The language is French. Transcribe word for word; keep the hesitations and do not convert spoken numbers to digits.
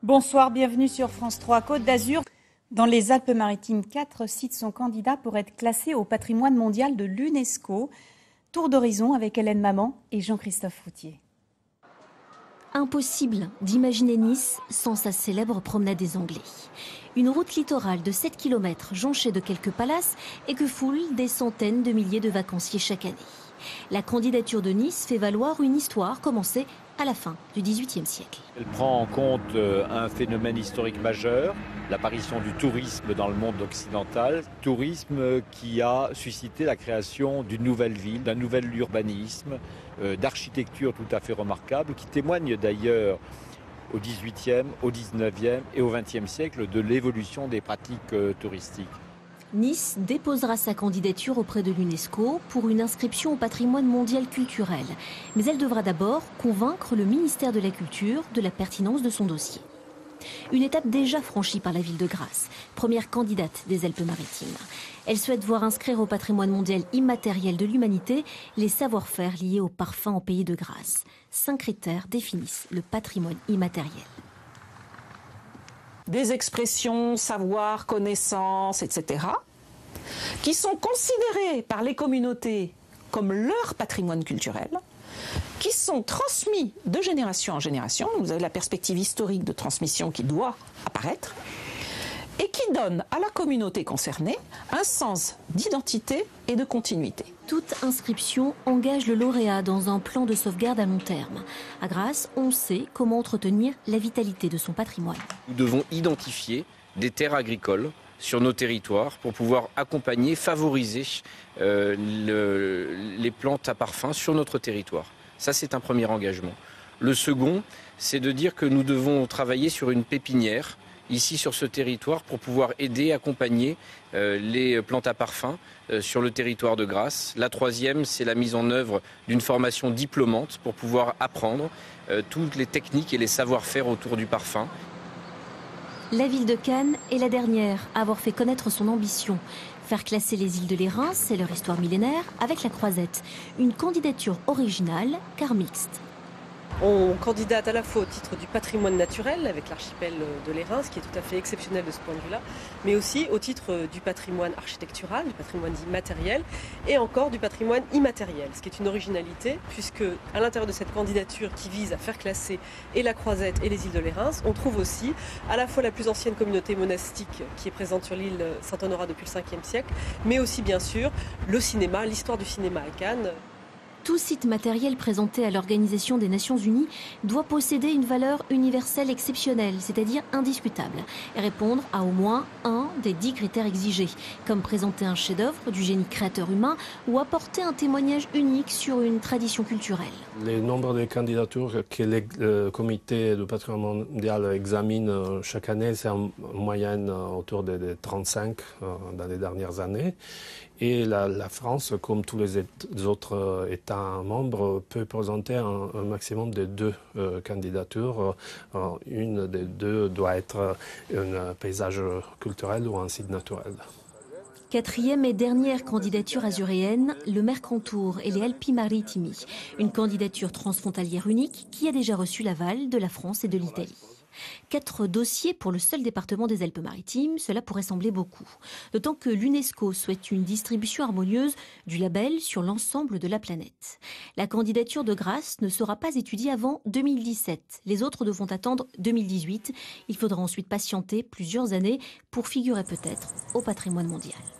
Bonsoir, bienvenue sur France trois Côte d'Azur. Dans les Alpes-Maritimes, quatre sites sont candidats pour être classés au patrimoine mondial de l'UNESCO. Tour d'horizon avec Hélène Maman et Jean-Christophe Routier. Impossible d'imaginer Nice sans sa célèbre promenade des Anglais. Une route littorale de sept kilomètres jonchée de quelques palaces et que foulent des centaines de milliers de vacanciers chaque année. La candidature de Nice fait valoir une histoire commencée à la fin du dix-huitième siècle. Elle prend en compte un phénomène historique majeur, l'apparition du tourisme dans le monde occidental, tourisme qui a suscité la création d'une nouvelle ville, d'un nouvel urbanisme, d'architecture tout à fait remarquable, qui témoigne d'ailleurs au dix-huitième, au dix-neuvième et au vingtième siècle de l'évolution des pratiques touristiques. Nice déposera sa candidature auprès de l'UNESCO pour une inscription au patrimoine mondial culturel. Mais elle devra d'abord convaincre le ministère de la Culture de la pertinence de son dossier. Une étape déjà franchie par la ville de Grasse, première candidate des Alpes-Maritimes. Elle souhaite voir inscrire au patrimoine mondial immatériel de l'humanité les savoir-faire liés au parfum au pays de Grasse. Cinq critères définissent le patrimoine immatériel. Des expressions, savoir, connaissances, et cetera, qui sont considérées par les communautés comme leur patrimoine culturel, qui sont transmis de génération en génération. Vous avez la perspective historique de transmission qui doit apparaître, et qui donne à la communauté concernée un sens d'identité et de continuité. Toute inscription engage le lauréat dans un plan de sauvegarde à long terme. À Grasse, on sait comment entretenir la vitalité de son patrimoine. Nous devons identifier des terres agricoles sur nos territoires pour pouvoir accompagner, favoriser euh, le, les plantes à parfum sur notre territoire. Ça, c'est un premier engagement. Le second, c'est de dire que nous devons travailler sur une pépinière ici sur ce territoire pour pouvoir aider, accompagner euh, les plantes à parfum euh, sur le territoire de Grasse. La troisième, c'est la mise en œuvre d'une formation diplômante pour pouvoir apprendre euh, toutes les techniques et les savoir-faire autour du parfum. La ville de Cannes est la dernière à avoir fait connaître son ambition. Faire classer les îles de l'Érins, c'est leur histoire millénaire, avec la Croisette. Une candidature originale, car mixte. On candidate à la fois au titre du patrimoine naturel avec l'archipel de l'Érins, ce qui est tout à fait exceptionnel de ce point de vue-là, mais aussi au titre du patrimoine architectural, du patrimoine immatériel et encore du patrimoine immatériel, ce qui est une originalité puisque à l'intérieur de cette candidature qui vise à faire classer et la Croisette et les îles de l'Érins, on trouve aussi à la fois la plus ancienne communauté monastique qui est présente sur l'île Saint-Honorat depuis le cinquième siècle, mais aussi bien sûr le cinéma, l'histoire du cinéma à Cannes. Tout site matériel présenté à l'Organisation des Nations Unies doit posséder une valeur universelle exceptionnelle, c'est-à-dire indiscutable, et répondre à au moins un des dix critères exigés, comme présenter un chef-d'œuvre du génie créateur humain ou apporter un témoignage unique sur une tradition culturelle. Le nombre de candidatures que le comité du patrimoine mondial examine chaque année, c'est en moyenne autour de trente-cinq dans les dernières années. Et la, la France, comme tous les autres États membres, peut présenter un, un maximum de deux euh, candidatures. Euh, une des deux doit être un paysage culturel ou un site naturel. Quatrième et dernière candidature azuréenne, le Mercantour et les Alpi-Maritimi. Une candidature transfrontalière unique qui a déjà reçu l'aval de la France et de l'Italie. Quatre dossiers pour le seul département des Alpes-Maritimes, cela pourrait sembler beaucoup. D'autant que l'UNESCO souhaite une distribution harmonieuse du label sur l'ensemble de la planète. La candidature de Grasse ne sera pas étudiée avant deux mille dix-sept. Les autres devront attendre deux mille dix-huit. Il faudra ensuite patienter plusieurs années pour figurer peut-être au patrimoine mondial.